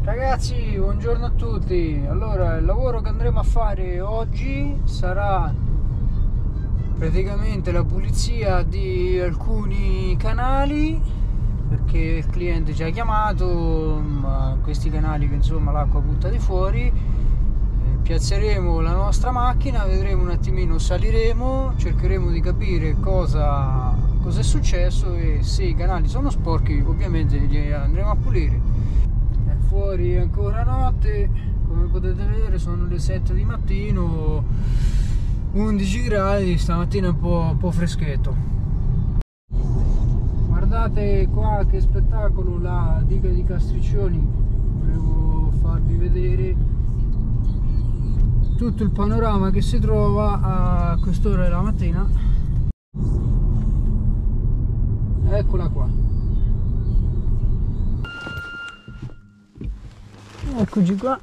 Ragazzi, buongiorno a tutti. Allora, il lavoro che andremo a fare oggi sarà praticamente la pulizia di alcuni canali, perché il cliente ci ha chiamato, ma questi canali che insomma l'acqua butta di fuori. Piazzeremo la nostra macchina, vedremo un attimino, saliremo, cercheremo di capire cosa è successo e se i canali sono sporchi ovviamente li andremo a pulire. Fuori è ancora notte, come potete vedere sono le 7 di mattino, 11 gradi, stamattina è un po' freschetto. Guardate qua che spettacolo, la diga di Castriccioni. Volevo farvi vedere tutto il panorama che si trova a quest'ora della mattina. Eccola qua. Eccoci qua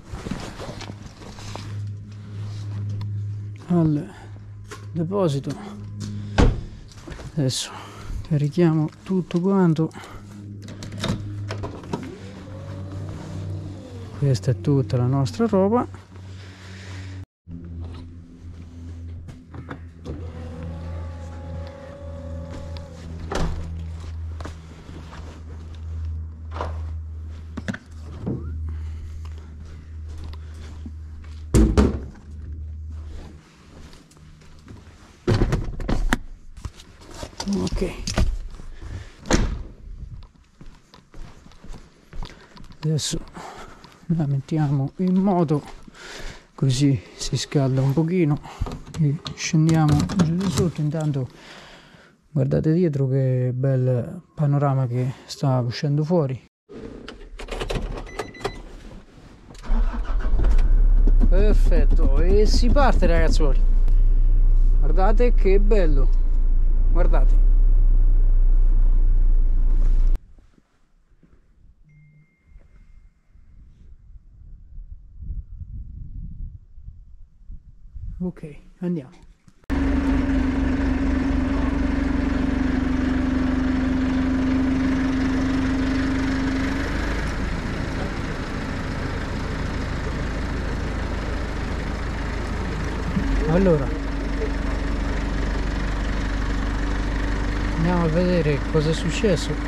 al deposito. Adesso carichiamo tutto quanto. Questa è tutta la nostra roba. Ok, adesso la mettiamo in moto così si scalda un pochino e scendiamo giù di sotto. Intanto guardate dietro che bel panorama che sta uscendo fuori. Perfetto, e si parte ragazzuoli, guardate che bello, guardate. Ok, andiamo. Allora, andiamo a vedere cosa è successo.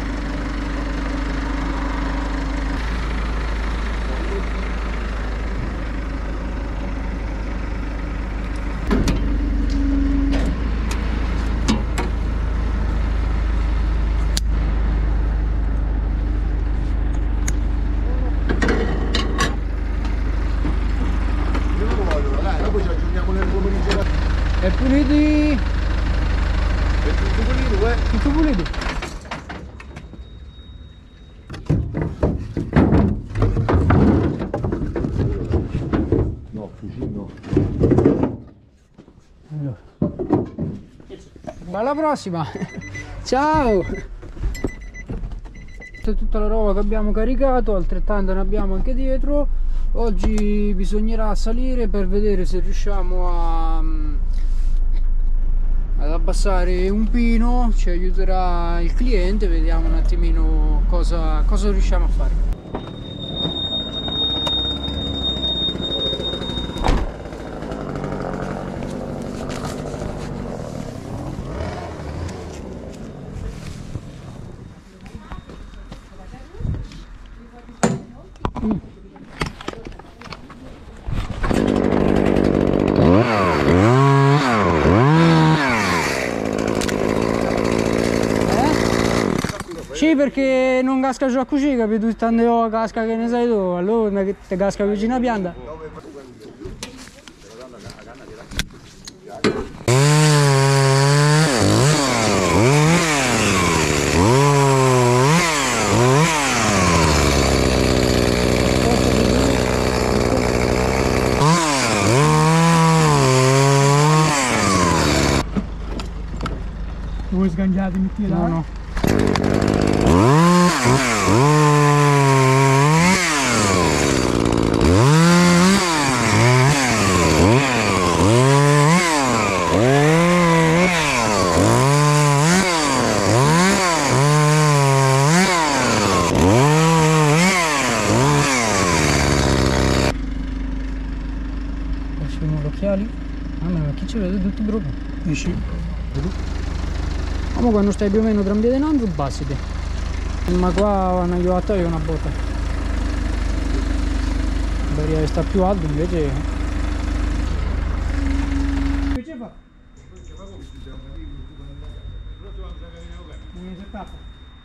È puliti? È tutto pulito, Tutto pulito? No, fucino. Allora. Alla prossima! Ciao! Tutta la roba che abbiamo caricato, altrettanto ne abbiamo anche dietro. Oggi bisognerà salire per vedere se riusciamo ad abbassare un pino, ci aiuterà il cliente, vediamo un attimino cosa riusciamo a fare. Sì, perché non casca giù a cucire, capito? Stando casca che ne sai tu, allora che te casca vicino a pianta. Vuoi sgangiare, metti là? No. laterali. Mamma mia, chi ci vede tutti proprio? Dici? Ma quando stai più o meno tra un piede e un altro, bassite. Ma qua hanno aiutato io una botta. Deveria sta più alto invece. Che ci fa? Non si tappa.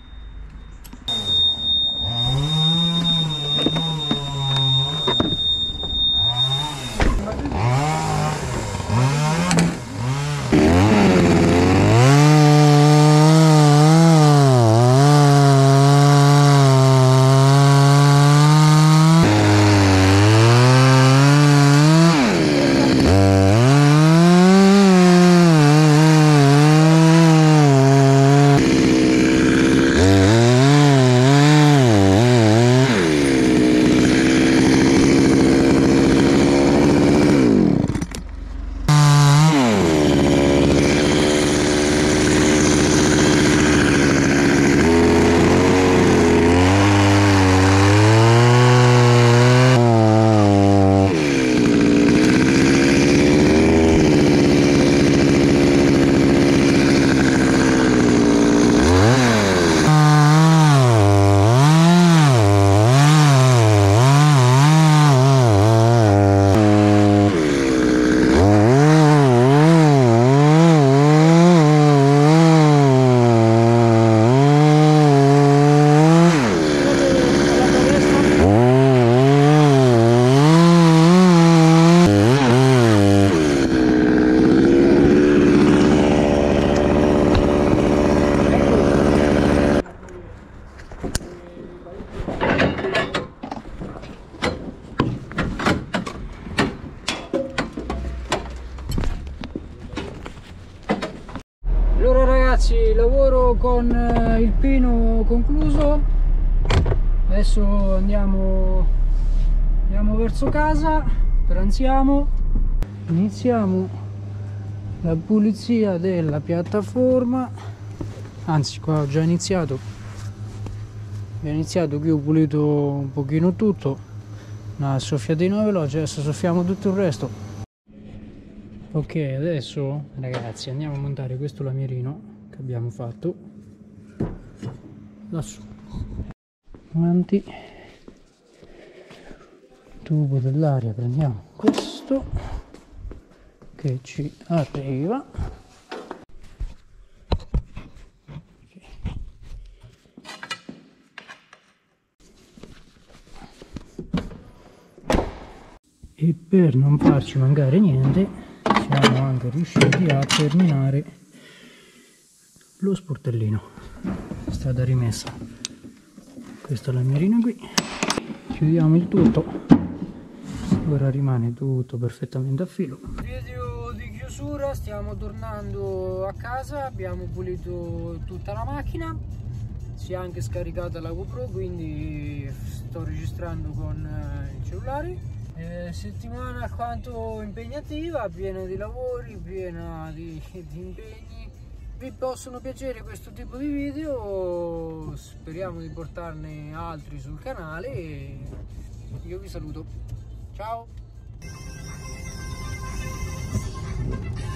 Allora ragazzi, lavoro con il pino concluso. Adesso andiamo verso casa, pranziamo, iniziamo la pulizia della piattaforma. Anzi, qua ho già iniziato. Qui ho pulito un pochino tutto, una soffiatina veloce, adesso soffiamo tutto il resto. Ok, adesso ragazzi andiamo a montare questo lamierino che abbiamo fatto lassù, avanti, tubo dell'aria, prendiamo questo che ci arriva, e per non farci mancare niente siamo anche riusciti a terminare lo sportellino. È stata rimessa questa lamierina qui, chiudiamo il tutto, ora rimane tutto perfettamente a filo. Video di chiusura, stiamo tornando a casa, abbiamo pulito tutta la macchina, si è anche scaricata la GoPro, quindi sto registrando con il cellulare. Settimana alquanto impegnativa, piena di lavori, piena di impegni. Vi possono piacere questo tipo di video, speriamo di portarne altri sul canale e io vi saluto, ciao!